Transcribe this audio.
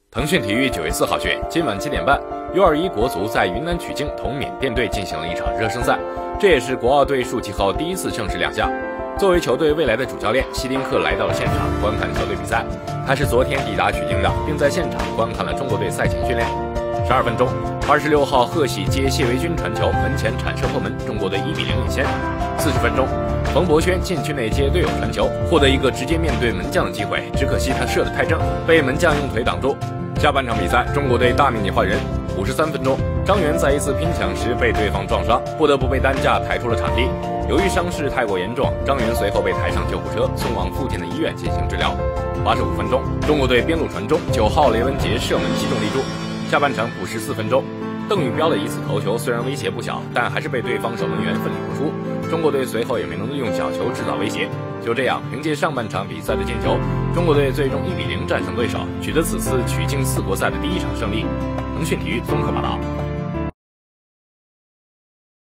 腾讯体育9月4号讯，今晚7点半，U21国足在云南曲靖同缅甸队进行了一场热身赛，这也是国奥队树立后第一次正式亮相。作为球队未来的主教练，希丁克来到了现场观看球队比赛。他是昨天抵达曲靖的，并在现场观看了中国队赛前训练。12分钟，26号贺喜接谢维军传球，门前铲射破门，中国队1比0领先。40分钟，冯博轩禁区内接队友传球，获得一个直接面对门将的机会，只可惜他射得太正，被门将用腿挡住。下半场比赛，中国队大面积换人。53分钟，张元在一次拼抢时被对方撞伤，不得不被担架抬出了场地。由于伤势太过严重，张元随后被抬上救护车，送往附近的医院进行治疗。85分钟，中国队边路传中，9号雷文杰射门击中立柱。下半场补时4分钟，邓宇标的一次头球虽然威胁不小，但还是被对方守门员奋力扑出。中国队随后也没能利用角球制造威胁。就这样，凭借上半场比赛的进球，中国队最终1比0战胜对手，取得此次曲靖4国赛的第一场胜利。腾讯体育综合报道。